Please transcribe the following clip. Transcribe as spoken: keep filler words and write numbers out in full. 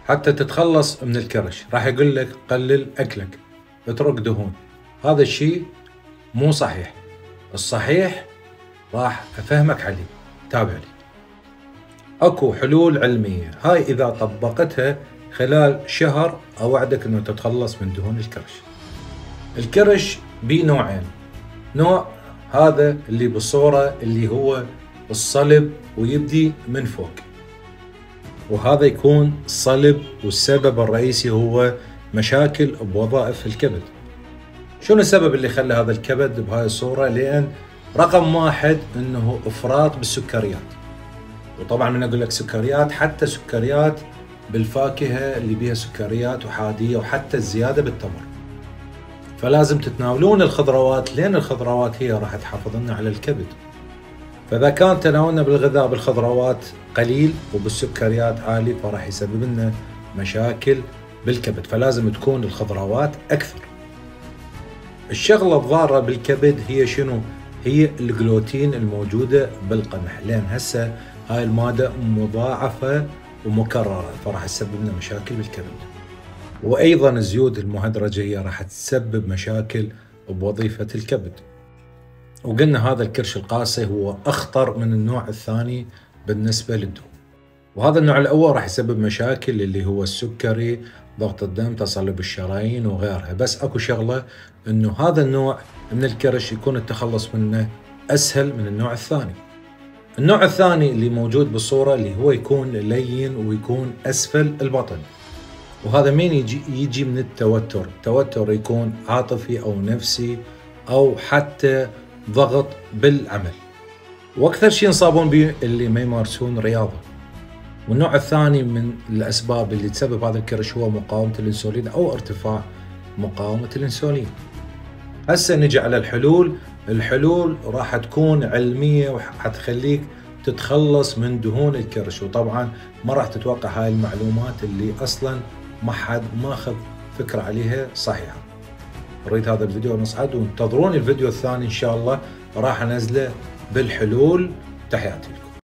حتى تتخلص من الكرش. راح يقول لك قلل أكلك، اترك دهون. هذا الشيء مو صحيح. الصحيح راح أفهمك عليه، تابع لي. أكو حلول علمية، هاي إذا طبقتها خلال شهر أوعدك أنه تتخلص من دهون الكرش. الكرش بيه نوعين، نوع هذا اللي بالصورة اللي هو الصلب ويبدي من فوق، وهذا يكون صلب والسبب الرئيسي هو مشاكل بوظائف الكبد. شنو السبب اللي خلى هذا الكبد بهاي الصورة؟ لأن رقم واحد أنه إفراط بالسكريات، وطبعا من أقول لك سكريات حتى سكريات بالفاكهة اللي بيها سكريات وحادية، وحتى الزيادة بالتمر. فلازم تتناولون الخضروات، لأن الخضروات هي راح تحافظ لنا على الكبد. فإذا كان تناولنا بالغذاء بالخضروات قليل وبالسكريات عالي فراح يسبب لنا مشاكل بالكبد، فلازم تكون الخضروات أكثر. الشغلة الضارة بالكبد هي شنو؟ هي الجلوتين الموجودة بالقمح، لأن هسه هاي المادة مضاعفة ومكررة فراح تسبب لنا مشاكل بالكبد. وأيضا الزيوت المهدرجة هي راح تسبب مشاكل بوظيفة الكبد. وقلنا هذا الكرش القاسي هو أخطر من النوع الثاني بالنسبة للدهون. وهذا النوع الأول راح يسبب مشاكل اللي هو السكري، ضغط الدم، تصلب الشرايين وغيرها. بس أكو شغلة أنه هذا النوع من الكرش يكون التخلص منه أسهل من النوع الثاني. النوع الثاني اللي موجود بالصورة اللي هو يكون لين ويكون أسفل البطن، وهذا مين يجي؟ يجي من التوتر. التوتر يكون عاطفي أو نفسي أو حتى ضغط بالعمل، واكثر شيء ينصابون به اللي ما يمارسون رياضه. والنوع الثاني من الاسباب اللي تسبب هذا الكرش هو مقاومه الانسولين او ارتفاع مقاومه الانسولين. هسه نجي على الحلول. الحلول راح تكون علميه وحتخليك تتخلص من دهون الكرش، وطبعا ما راح تتوقع هاي المعلومات اللي اصلا ما حد ماخذ فكره عليها صحيحه. أريد هذا الفيديو نصعد، وانتظرون الفيديو الثاني إن شاء الله راح أنزله بالحلول. تحياتي.